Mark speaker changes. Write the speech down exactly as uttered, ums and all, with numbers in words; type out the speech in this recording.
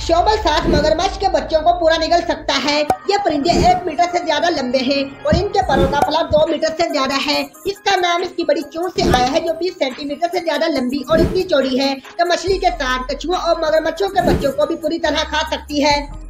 Speaker 1: शोबल सात मगरमच्छ के बच्चों को पूरा निगल सकता है। ये परिंदे एक मीटर से ज्यादा लंबे हैं और इनके परों का फलाव दो मीटर से ज्यादा है। इसका नाम इसकी बड़ी चोंच से आया है जो बीस सेंटीमीटर से ज्यादा लंबी और इतनी चौड़ी है कि मछली के साथ कछुओं और मगरमच्छों के बच्चों को भी पूरी तरह खा सकती है।